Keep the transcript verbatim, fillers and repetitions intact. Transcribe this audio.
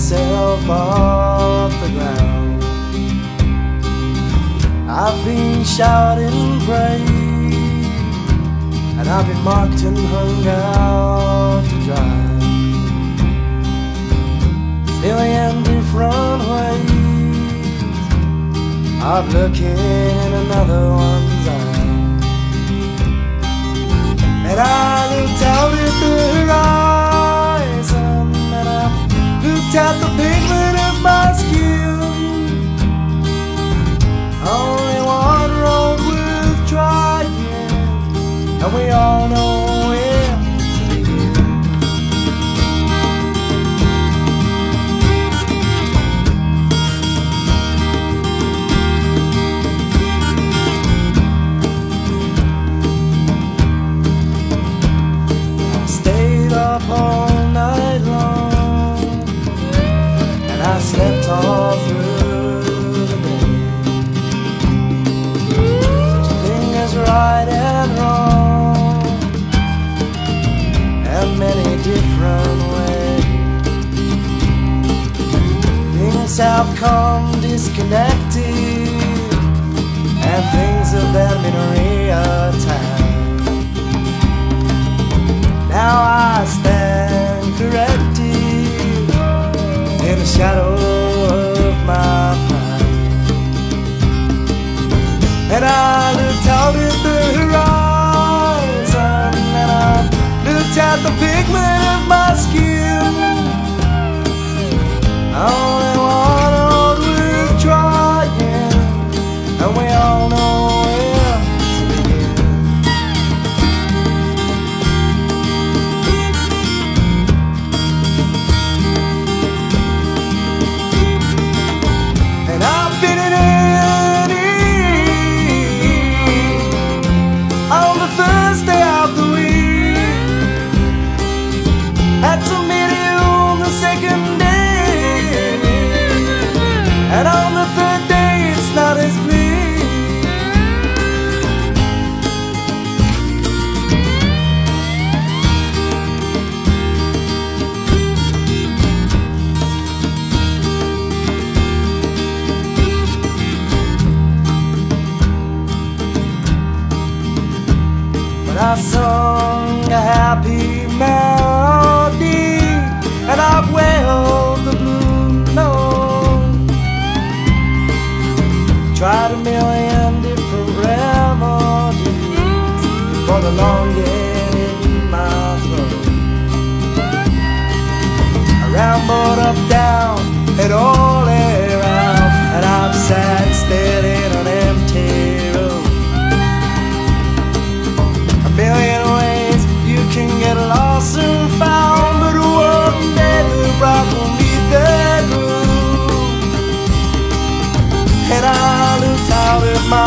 myself off the ground. I've been shouting praise, and I've been marked and hung out to dry. Million different ways of looking in another one's eyes. And I looked out at the horizon, and I looked at the pigment of my skin. Only one road worth trying, and we all know where to begin. I stayed up all night long, and I slept all through the day. Such a thing as right and wrong, and many different ways. Things have come disconnected, and things have then been reattached. Now I stand corrected in the shadow of my pride. And I looked out at the horizon, and I looked at the pigment of my skin. Only one road worth trying, and we all know where to begin. And I've been in on the first day of the week, had to meet you on the second day, and on the third day it's not as bleak. I sung a happy melody, and I've wailed the blue note. Tried a million different remedies for the longing in my throat. I rambled up, down, and all around, and I've sat still in an empty room. Million ways you can get lost and found, but one day the bride will meet the groom. And I looked out at my